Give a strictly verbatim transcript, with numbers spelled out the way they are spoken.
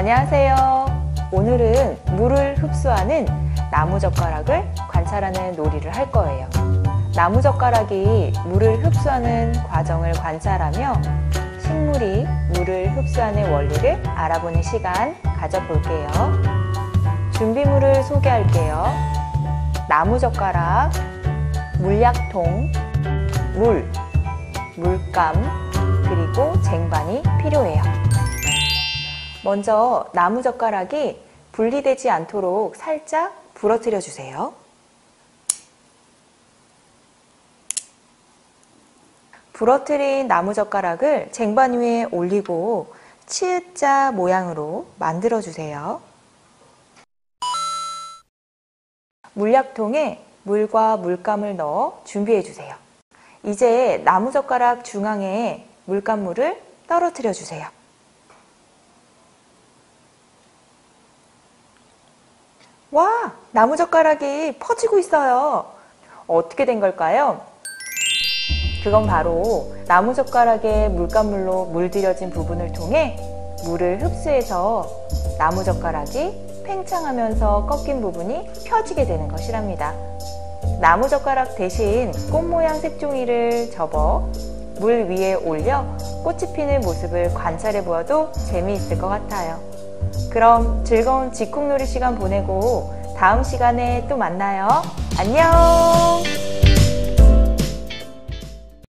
안녕하세요. 오늘은 물을 흡수하는 나무젓가락을 관찰하는 놀이를 할 거예요. 나무젓가락이 물을 흡수하는 과정을 관찰하며 식물이 물을 흡수하는 원리를 알아보는 시간 가져볼게요. 준비물을 소개할게요. 나무젓가락, 물약통, 물, 물감, 그리고 쟁반이 필요해요. 먼저 나무젓가락이 분리되지 않도록 살짝 부러뜨려 주세요. 부러뜨린 나무젓가락을 쟁반 위에 올리고 치읓자 모양으로 만들어 주세요. 물약통에 물과 물감을 넣어 준비해 주세요. 이제 나무젓가락 중앙에 물감물을 떨어뜨려 주세요. 와! 나무젓가락이 퍼지고 있어요. 어떻게 된 걸까요? 그건 바로 나무젓가락에 물감물로 물들여진 부분을 통해 물을 흡수해서 나무젓가락이 팽창하면서 꺾인 부분이 펴지게 되는 것이랍니다. 나무젓가락 대신 꽃 모양 색종이를 접어 물 위에 올려 꽃이 피는 모습을 관찰해 보아도 재미있을 것 같아요. 그럼 즐거운 지콩놀이 시간 보내고 다음 시간에 또 만나요. 안녕!